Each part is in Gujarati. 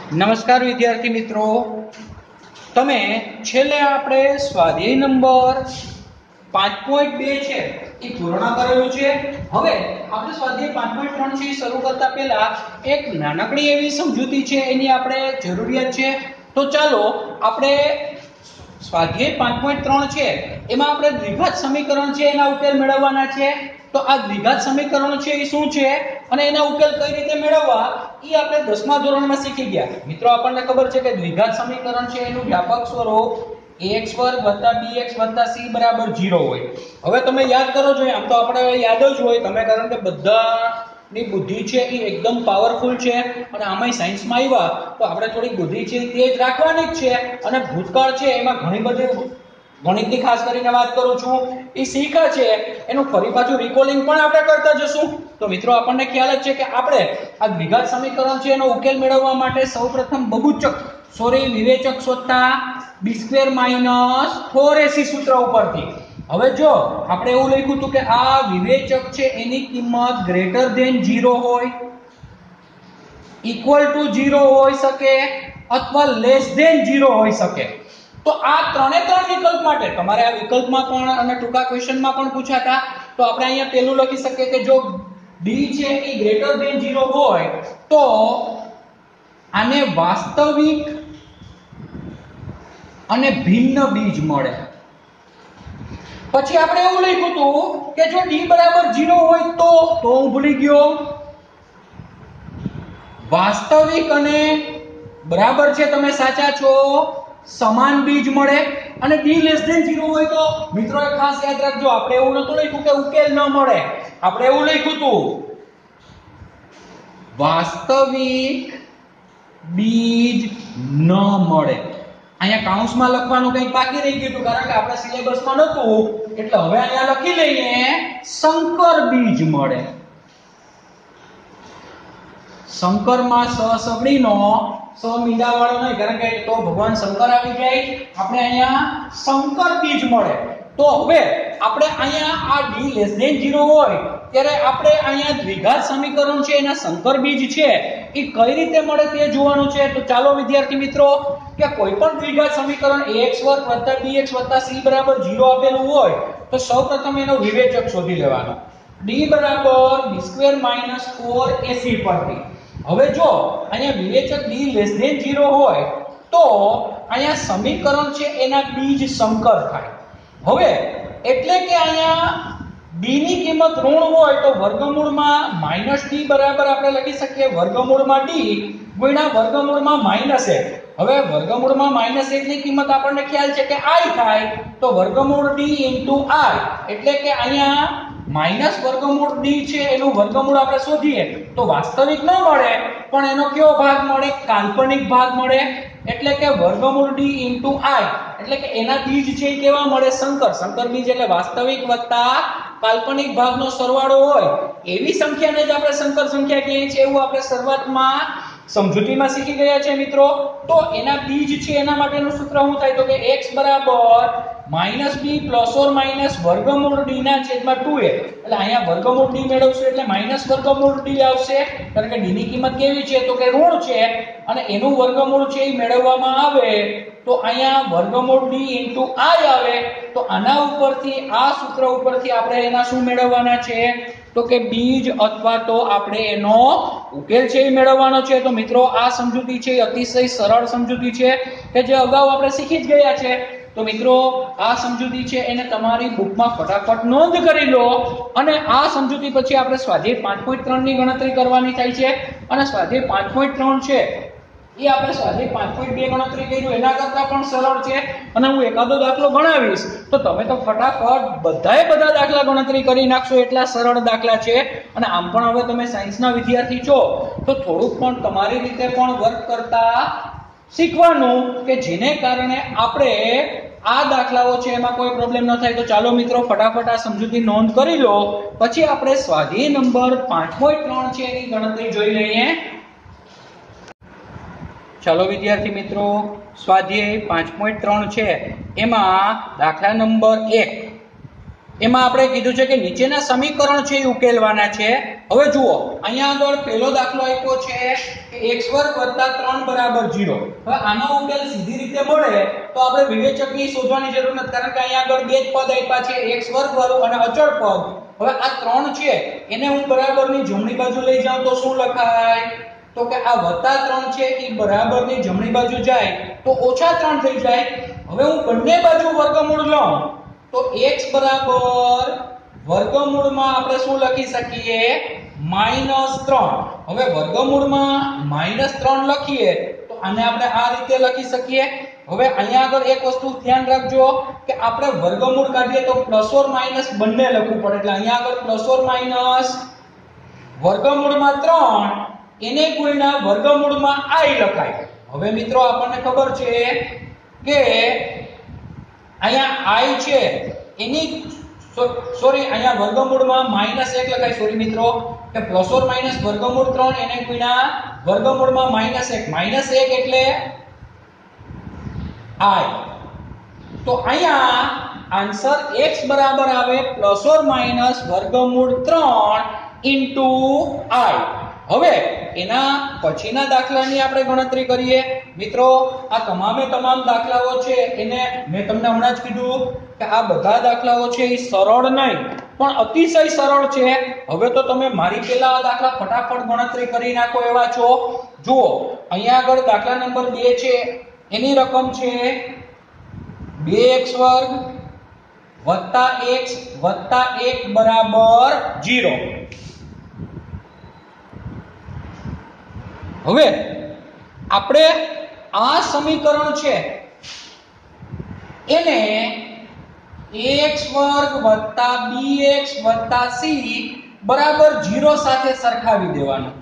નમસ્કાર વિદ્યાર્થી મિત્રો, તમે છેલ્લે આપણે સ્વાધ્યાય નંબર 5.2 છે એ પૂર્ણ કરેલું છે। હવે આપણે સ્વાધ્યાય 5.3 છે શરૂ કરતા પહેલા એક નાનકડી એવી સમજૂતી છે, એની આપણે જરૂરિયાત છે। તો ચાલો આપણે સ્વાધ્યાય 5.3 છે એમાં આપણે દ્વિઘાત સમીકરણ છે એના ઉકેલ મેળવવાના છે। તો આ દ્વિઘાત સમીકરણ છે એ શું છે અને એના ઉકેલ કઈ રીતે મેળવવા એ આપણે 10મા ધોરણમાં શીખી ગયા। મિત્રો આપણને ખબર છે કે દ્વિઘાત સમીકરણ છે એનું વ્યાપક સ્વરૂપ ax2 bx c બરાબર 0 હોય। હવે તમે યાદ કરો છો, આમ તો આપણે યાદ જ હોય તમે, કારણ કે બધાની બુદ્ધિ છે એ એકદમ પાવરફુલ છે અને આમાંય સાયન્સમાં આવ્યા તો આપણે થોડી બુદ્ધિ છે તે જ રાખવાની જ છે। અને ભૂતકાળ છે એમાં ઘણી બધી ગણિતની ખાસ કરીને વાત કરું છું એ શીખ્યા છે, એનું ફરી પાછું રિકોલિંગ પણ આપણે કરતા જશું। તો મિત્રો આપણને ખ્યાલ જ છે કે આપણે આ દ્વિઘાત સમીકરણ છે એનો ઉકેલ મેળવવા માટે સૌપ્રથમ વિવેચક શોધતા b² - 4ac સૂત્ર ઉપરથી। હવે જો આપણે એવું લખ્યું હતું કે આ વિવેચક છે એની કિંમત ગ્રેટર ધેન 0 હોય, ઇક્વલ ટુ 0 હોઈ શકે અથવા લેસ ધેન 0 હોઈ શકે। તો આ ત્રણે ત્રણ વિકલ્પ માટે તમારે આ વિકલ્પમાં પણ અને ટૂંકા ક્વેશ્ચનમાં પણ પૂછાતા, તો આપણે અહીંયા પહેલું લખી શકીએ કે જો b છે એ ગ્રેટર ધેન 0 હોય તો આને વાસ્તવિક અને ભિન્ન બીજ મળે। પછી આપણે એવું લખ્યું હતું કે જો d બરાબર 0 હોય તો હું ભૂલી ગયો, વાસ્તવિક અને બરાબર છે તમે સાચા છો સમાન બીજ મળે। અને d લેસ ધેન 0 હોય તો મિત્રો ખાસ યાદ રાખજો, આપણે એવું નતું લખ્યું કે ઉકેલ ન મળે, આપણે એવું લખ્યું હતું વાસ્તવિક બીજ ન મળે। અહીંયા કૌંસમાં લખવાનું કંઈક બાકી રહી ગયું હતું કારણ કે આપણા સિલેબસમાં નહોતું, એટલે હવે અહીંયા લખી લઈએ સંકર બીજ મળે। શંકરમાં સગડીનો સ મીંડાવાળો નહીં, કારણ કે તો ભગવાન શંકર આવી જાય, આપણે અહીંયા સંકર બીજ મળે। તો હવે આપણે અહીંયા આ d લેસ ધેન 0 હોય ત્યારે આપણે અહીંયા દ્વિઘાત સમીકરણ છે એના સંકર બીજ છે એ કઈ રીતે મળે તે જોવાનું છે। તો ચાલો વિદ્યાર્થી મિત્રો, કે કોઈ પણ દ્વિઘાત સમીકરણ ax2 bx c બરાબર 0 આપેલું હોય તો સૌપ્રથમ એનો વિવેચક શોધી લેવાનો, d બરાબર b² - 4ac પરથી। હવે જો અહીંયા વિવેચક d લેસ ધેન 0 હોય તો અહીંયા સમીકરણ છે એના બીજ સંકર થાય। હવે એટલે કે અહીંયા d ની કિંમત ઋણ હોય તો વર્ગમૂળમાં -d બરાબર આપણે લખી શકીએ વર્ગમૂળમાં d ગુણ્યા વર્ગમૂળમાં -1। હવે વર્ગમૂળમાં -1 ની કિંમત આપણને ખ્યાલ છે કે i થાય, તો વર્ગમૂળ d * i એટલે કે અહીંયા માઈનસ વર્ગમૂળ d છે એનું વર્ગમૂળ આપણે શોધીએ તો વાસ્તવિક ન મળે પણ એનો કયો ભાગ મળે, કાલ્પનિક ભાગ મળે। એટલે કે વર્ગમૂળ d * i એટલે કે એના બીજ છે એ કેવા મળે, સંકર। સંકર બીજ એટલે વાસ્તવિક વત્તા કાલ્પનિક ભાગનો સરવાળો હોય એવી સંખ્યાને જ આપણે સંકર સંખ્યા કહીએ છીએ, એવું આપણે શરૂઆતમાં સમજૂતીમાં શીખી ગયા છે મિત્રો। તો એના બીજ છે એના માટેનું સૂત્ર શું થાય તો કે x બરાબર -b ± વર્ગમૂળ d ના છેદમાં 2a। એટલે અહીંયા વર્ગમૂળ d મેળવશું એટલે માઈનસ વર્ગમૂળ d આવશે, કારણ કે d ની કિંમત કેવી છે તો કે ઋણ છે અને એનું વર્ગમૂળ છે એ મેળવવામાં આવે તો અહીંયા વર્ગમૂળ d * i આવે। તો આના ઉપરથી આ સૂત્ર ઉપરથી આપણે એના શું મેળવવાના છે તો કે બીજ અથવા તો આપણે એનો ઉકેલ છે એ મેળવવાનો છે। તો મિત્રો આ સમજૂતી છે એ અતિશય સરળ સમજૂતી છે કે જે અગાઉ આપણે શીખી જ ગયા છે। તો મિત્રો આ સમજૂતી છે એને તમારી બુકમાં ફટાફટ નોંધ કરી લો અને આ સમજૂતી પછી આપણે સ્વાધ્યાય 5.3 ની ગણતરી કરવાની થાય છે। અને સ્વાધ્યાય 5.3 છે એ આપણે સ્વાધ્યાય 5.2 ગણતરી કર્યું એના કરતા પણ સરળ છે અને હું એકાદો દાખલો ગણાવીશ તો તમે તો ફટાફટ બધા દાખલા ગણતરી કરી નાખશો, એટલા સરળ દાખલા છે। અને આમ પણ હવે તમે સાયન્સના વિદ્યાર્થી છો તો થોડુંક પણ તમારી રીતે પણ વર્ક કરતા શીખવાનું કે જેને કારણે આપણે આ દાખલાઓ છે એમાં કોઈ પ્રોબ્લેમ ન થાય। તો ચાલો મિત્રો ફટાફટ આ સમજૂતી નોંધ કરી લો, પછી આપણે સ્વાધ્યાય નંબર 5.3 છે એની ગણતરી જોઈ લઈએ। ચાલો વિદ્યાર્થી મિત્રો, સ્વાધ્યાય 5.3 છે એમાં દાખલા નંબર 1 એમાં આપણે કીધું છે કે નીચેના સમીકરણ છે એ ઉકેલવાના છે. હવે જુઓ અહીંયા આગળ પહેલો દાખલો આપ્યો છે કે x2 + 3 = 0. હવે આનો ઉકેલ સીધી રીતે મળે તો આપણે વિવેચકની શોધવાની જરૂર નથી, કારણ કે અહીંયા આગળ બે જ પદ આપ્યા છે, x2 વાળું અને અચળ પદ. હવે આ 3 છે એને હું બરાબરની જમણી બાજુ લઈ જાઉં તો શું લખાય? તો કે આ +3 છે એ બરાબરની જમણી બાજુ જાય તો -3 થઈ જાય. હવે હું બંને બાજુ વર્ગમૂળ લઉં તો x બરાબર વર્ગમૂળમાં આપણે શું લખી શકીએ? -3. હવે વર્ગમૂળમાં -3 લખીએ તો આને આપણે આ રીતે લખી શકીએ. હવે અહીંયા આગળ એક વસ્તુ ધ્યાન રાખજો કે આપણે વર્ગમૂળ કાઢીએ તો પ્લસ ઓર માઈનસ બંને લખવું પડે. એટલે અહીંયા આગળ પ્લસ ઓર માઈનસ વર્ગમૂળમાં 3 એને ગુણ્યા વર્ગમૂળમાં i લખાય. હવે મિત્રો આપણને ખબર છે કે અહીંયા i છે એની સોરી અહીંયા વર્ગમૂળમાં -1 લખાય. સોરી મિત્રો કે પ્લસ ઓર માઈનસ વર્ગમૂળ 3 એને ગુણ્યા વર્ગમૂળમાં -1. -1 એટલે i. તો અહીંયા આન્સર x બરાબર આવે પ્લસ ઓર માઈનસ વર્ગમૂળ 3 into i. હવે એના પછીના દાખલાની આપણે ગણતરી કરીએ. મિત્રો આ તમામે તમામ દાખલાઓ છે એને મેં તમને હમણાં જ કીધું કે આ બધા દાખલાઓ છે એ સરળ નહીં પણ અતિશય સરળ છે. હવે તો તમે મારી પહેલા આ દાખલા ફટાફટ ગણતરી કરી નાખો એવા છો. જુઓ અહીંયા આગળ દાખલા નંબર 2 છે એની રકમ છે 2x² + x + 1 બરાબર 0. હવે આપણે આ સમીકરણ છે એને ax² + bx + c બરાબર 0 સાથે સરખાવી દેવાનું.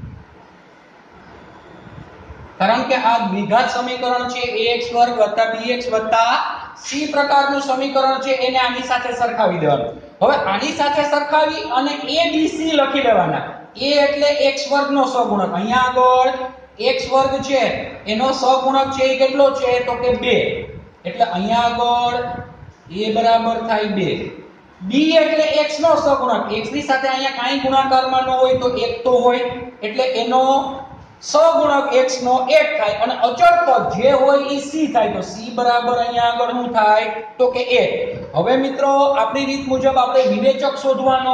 કારણ કે આ દ્વિઘાત સમીકરણ છે ax² + bx + c પ્રકારનું સમીકરણ છે એને આની સાથે સરખાવી દેવાનું. હવે આની સાથે સરખાવી અને abc લખી લેવાના. a એટલે x² નો સહગુણક. અહીંયા આગળ x² છે એનો સહગુણક છે એ કેટલો છે? તો કે 2. એટલે અહીંયા આગળ a બરાબર થાય 2. b એટલે x નો સહગુણક. x ની સાથે અહીંયા કાઈ ગુણાકારમાં ન હોય તો 1 તો હોય એટલે એનો સહગુણક x નો 1 થાય અને અચળ પદ જે હોય એ c થાય. તો c બરાબર અહીંયા આગળ શું થાય? તો કે 1. હવે મિત્રો આપણી રીત મુજબ આપણે વિવેચક શોધવાનો.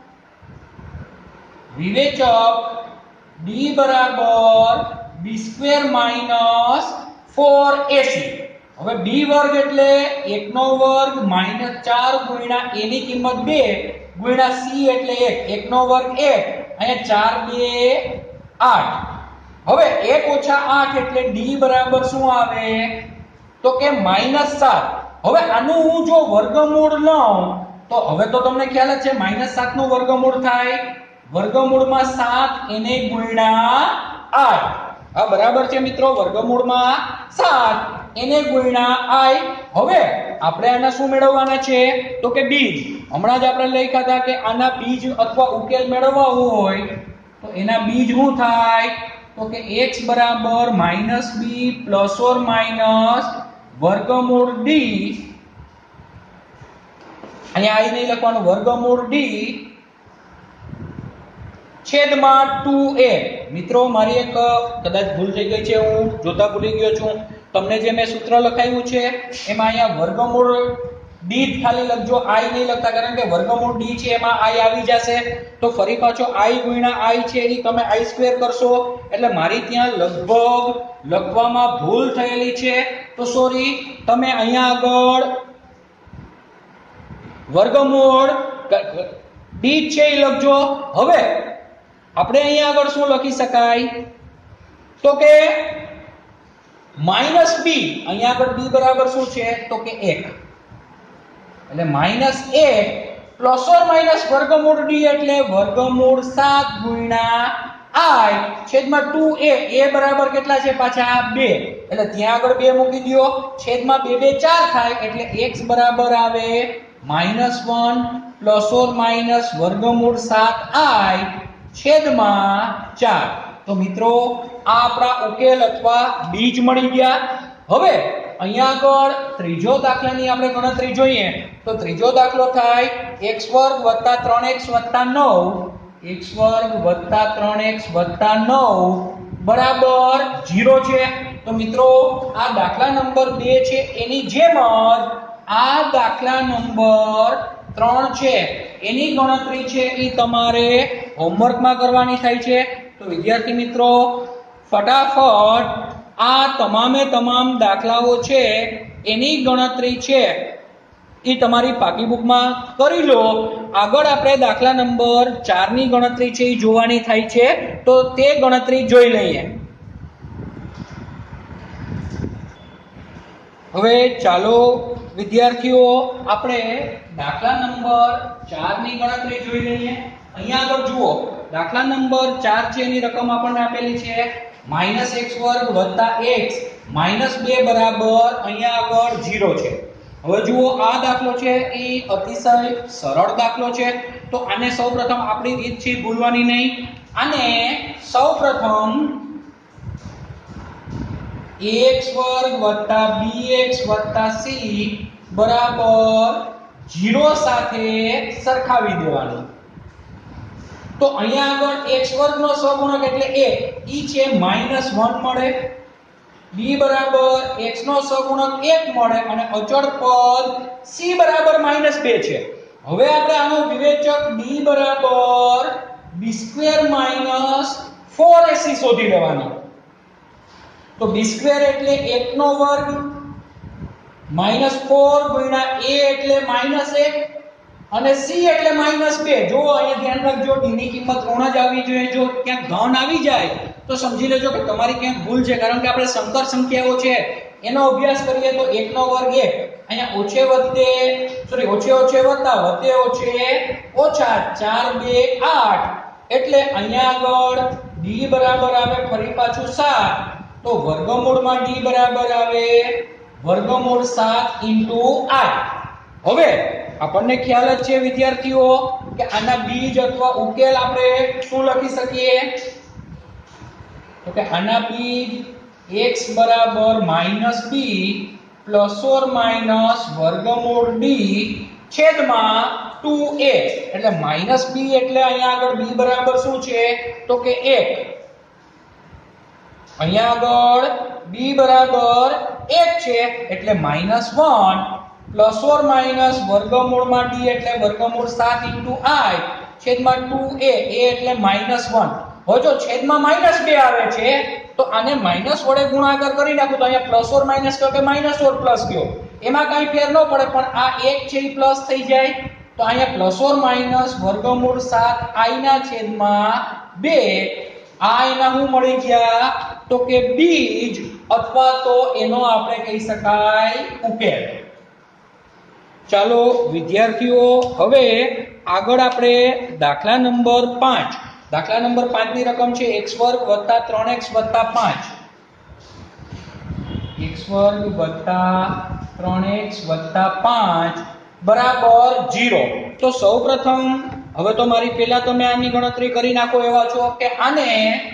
વિવેચક d બરાબર b² - 4ac. હવે b વર્ગ એટલે 1 નો વર્ગ -4 ગુણ્યા a ની કિંમત 2 ગુણ્યા c એટલે 1. 1 નો વર્ગ 1 અહીંયા 4 2 8. હવે 1 - 8 એટલે d બરાબર શું આવે? તો કે -7. હવે આનું હું જો વર્ગમૂળ લઉં તો હવે તો તમને ખ્યાલ જ છે -7 નું વર્ગમૂળ થાય વર્ગમૂળમાં 7 એને ગુણ્યા 8. આ બરાબર છે મિત્રો. વર્ગમૂળમાં 7 એને ગુણ્યા i. હવે આપણે આના શું મેળવવાના છે? તો કે બીજ. હમણાં જ આપણે લખ્યા હતા કે આના બીજ અથવા ઉકેલ મેળવવા હોય તો એના બીજ શું થાય? તો કે x બરાબર -b પ્લસ ઓર માઈનસ વર્ગમૂળ d. અહીંયા i નહીં લખવાનું, વર્ગમૂળ d છેદમાં 2a. મિત્રો મારી એક કદાચ ભૂલ થઈ ગઈ છે, હું જોતા ભૂલી ગયો છું. તમને જે મેં સૂત્ર લખાવ્યું છે એમાં અહીંયા વર્ગમૂળ d ખાલી લખજો, i નહીં લખતા, કારણ કે વર્ગમૂળ d છે એમાં i આવી જશે. તો ફરી પાછો i ગુણ્યા i છે એ તમે i² કરશો એટલે મારી ત્યાં લગભગ લખવામાં ભૂલ થયેલી છે. તો સોરી, તમે અહીંયા આગળ વર્ગમૂળ d છે એ લખજો. હવે આપણે અહીંયા આગળ શું લખી શકાય? તો કે -b. અહીંયા આગળ b બરાબર શું છે? તો કે 1. એટલે -1 પ્લસ ઓર માઈનસ વર્ગમૂળ d એટલે વર્ગમૂળ 7 ગુણ્યા i છેદમાં 2a. a બરાબર કેટલા છે પાછા? 2. એટલે ત્યાં આગળ 2 મૂકી દો. છેદમાં 2 2 4 થાય એટલે x બરાબર આવે -1 પ્લસ ઓર માઈનસ વર્ગમૂળ 7i છેદમાં 4. તો મિત્રો આ આપણા ઉકેલ અથવા બીજ મળી ગયા. હવે અહીંયા આગળ ત્રીજો દાખલાની આપણે ગણતરી જોઈએ તો ત્રીજો દાખલો થાય x વર્ગ વત્તા 3x વત્તા 9 x વર્ગ વત્તા 3x વત્તા 9 બરાબર 0 છે। તો મિત્રો આ દાખલા નંબર 2 છે એની જેમ જ આ દાખલા નંબર 3 છે એની ગણતરી છે એ તમારે હોમવર્કમાં કરવાની થાય છે। તો વિદ્યાર્થી મિત્રો ફટાફટ આ તમામે તમામ દાખલાઓ છે એની ગણતરી છે એ તમારી પાકી બુકમાં કરી લો। આગળ આપણે દાખલા નંબર 4 ની ગણતરી છે એ જોવાની થાય છે તો તે ગણતરી જોઈ લઈએ। હવે ચાલો વિદ્યાર્થીઓ આપણે દાખલા નંબર 4 ની ગણતરી જોઈ લઈએ। અહીંયા આગળ જુઓ દાખલા નંબર 4 છે એની રકમ આપણને આપેલી છે -x વર્ગ વત્તા x -2 બરાબર અહીંયા આગળ 0 છે। હવે જુઓ આ દાખલો છે એ અતિશય સરળ દાખલો છે તો આને સૌપ્રથમ આપણી રીત છે ભૂલવાની નહીં। આને સૌપ્રથમ ax વર્ગ વત્તા bx વત્તા c બરાબર 0 સાથે સરખાવી દેવાનું। તો અહીંયા આગળ x વર્ગ નો સહગુણક એટલે a ઈ છે -1 મળે, b બરાબર x નો સહગુણક 1 મળે અને અચળ પદ c બરાબર -2 છે। હવે આપણે આનો વિવેચક d બરાબર b² - 4ac શોધી લેવાનો। તો b² એટલે 1 નો વર્ગ -4 ગુણ્યા a એટલે -1 અને c એટલે -2। જો અહીંયા ધ્યાન રાખજો d ની કિંમત ઋણ જ આવવી જોઈએ। જો ક્યાંક ધન આવી જાય તો સમજી લેજો કે તમારી ક્યાંક ભૂલ છે, કારણ કે આપણે સંકર સંખ્યાઓ છે એનો અભ્યાસ કરીએ તો 1 નો વર્ગ 1, અહીંયા ઓછે ઓછે વત્તા વધે ઓછે ઓછા 4 2 8 એટલે અહીંયા આગળ d બરાબર આવે ફરી પાછું 7 તો વર્ગમૂળમાં d બરાબર આવે વર્ગમૂળ 7 * 8। હવે આપણને ખ્યાલ જ છે વિદ્યાર્થીઓ કે આના બીજ અથવા ઉકેલ આપણે શું લખી શકીએ તો કે આના બીજ x બરાબર -b ± વર્ગમૂળ d છેદમાં 2a એટલે -b એટલે અહીંયા આગળ b બરાબર શું છે તો કે 1, અહીંયા આગળ b બરાબર 1 છે એટલે -1 ± વર્ગમૂળમાં d એટલે વર્ગમૂળ 7 * i છેદમાં 2a એટલે -1। હવે જો છેદમાં -2 આવે છે તો આને માઈનસ વડે ગુણાકાર કરી નાખો તો અહીંયા પ્લસ ઓર માઈનસ કયો કે માઈનસ ઓર પ્લસ કયો એમાં કાઈ ફેર ન પડે, પણ આ 1 છે એ પ્લસ થઈ જાય તો અહીંયા પ્લસ ઓર માઈનસ વર્ગમૂળ 7 i ના છેદમાં 2 આ એના શું મળી ગયા તો કે બીજ અથવા તો એનો આપણે કહી શકાય ઉકેલ। ચાલો વિદ્યાર્થીઓ હવે આગળ આપણે દાખલા નંબર 5 દાખલા નંબર 5 ની રકમ છે x વર્ગ વત્તા 3x વત્તા 5 x વર્ગ વત્તા 3x વત્તા 5 બરાબર 0। તો સૌપ્રથમ હવે તો મારી પહેલા તમે આની ગણતરી કરી નાખો એવા છો કે આને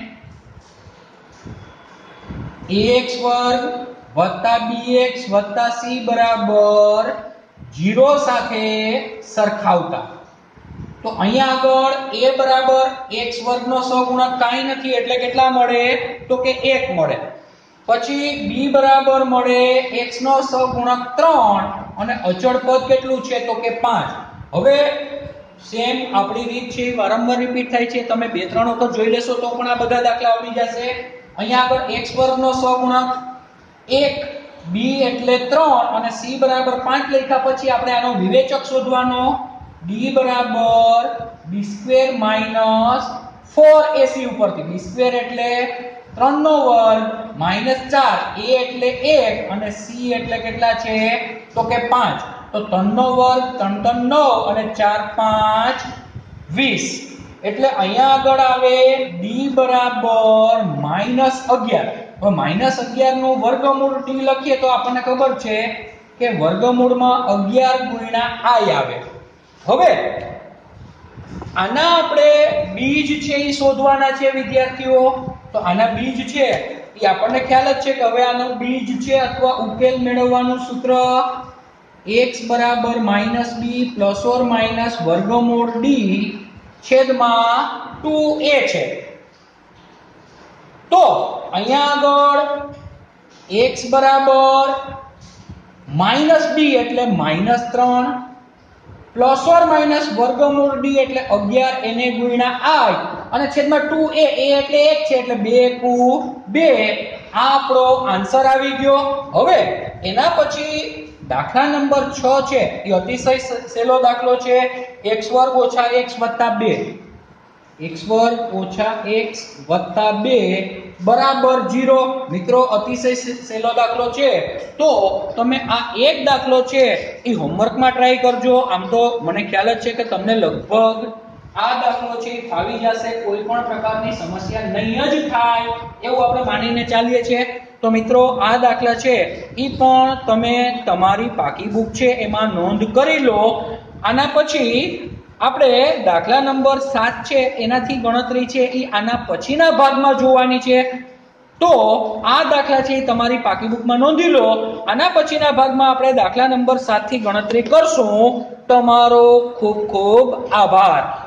ax વર્ગ વત્તા bx વત્તા c બરાબર 0 સાથે સરખાવતા તો અહીંયા આગળ a બરાબર x વર્ગ નો સહગુણક કાઈ નથી એટલે કેટલા મળે તો કે 1 મળે, પછી b બરાબર મળે x નો સહગુણક 3 અને અચળ પદ કેટલું છે તો કે 5। હવે સેમ આપણી રીત છે વારંવાર રિપીટ થાય છે, તમે 2-3 વખત જોઈ લેશો તો પણ આ બધા દાખલા આવડી જશે। અહીંયા આગળ x વર્ગ નો સહગુણક 1, b એટલે 3 અને c બરાબર 5 લખ્યા પછી આપણે આનો વિવેચક શોધવાનો d બરાબર b² - 4ac ઉપરથી b² એટલે 3 નો વર્ગ -4 a એટલે 1 અને c એટલે કેટલા છે તો કે 5 તો 3 નો વર્ગ 3 3 9 અને 4 5 20 એટલે અહીંયા આગળ આવે d બરાબર -11। હવે -11 નું વર્ગમૂળ d લખીએ તો આપણને ખબર છે કે વર્ગમૂળમાં 11 ગુણ્યા i આવે। હવે આના આપણે બીજ છે એ શોધવાના છે વિદ્યાર્થીઓ, તો આના બીજ છે એ આપણને ખ્યાલ જ છે કે હવે આનું બીજ છે અથવા ઉકેલ મેળવવાનું સૂત્ર x બરાબર -b પ્લસ ઓર માઇનસ વર્ગમૂળ d છેદમાં 2a છે. તો અહીંયા આગળ x બરાબર -b એટલે -3 પ્લસ ઓર માઇનસ વર્ગમૂળ d એટલે 11 એને ગુણ્યા i અને છેદમાં 2a એટલે 1 છે એટલે 2 કુ 2 આ આપણો આન્સર આવી ગયો. હવે એના પછી દાખલા નંબર 6 છે એ અતિશય સહેલો દાખલો છે x² - x + 2 x² - x + 2 બરાબર 0. મિત્રો અતિશય સહેલો દાખલો છે તો તમે આ એક દાખલો છે એ હોમવર્કમાં ટ્રાય કરજો. આમ તો મને ખ્યાલ જ છે કે તમને લગભગ આ દાખલો છે ફાવી જશે, કોઈ પણ પ્રકારની સમસ્યા નહીં જ થાય એવું આપણે માનીને ચાલીએ છીએ. તો મિત્રો આ દાખલા છે એ પણ તમે તમારી પાકી બુક છે એમાં નોંધ કરી લો. આના પછી આપણે દાખલા નંબર 7 છે એનાથી ગણતરી છે એ આના પછીના ભાગમાં જોવાની છે. તો આ દાખલા છે તમારી પાકી બુકમાં નોંધી લો. આના પછીના ભાગમાં આપણે દાખલા નંબર 7 થી ગણતરી કરશું. તમારો ખૂબ ખૂબ આભાર.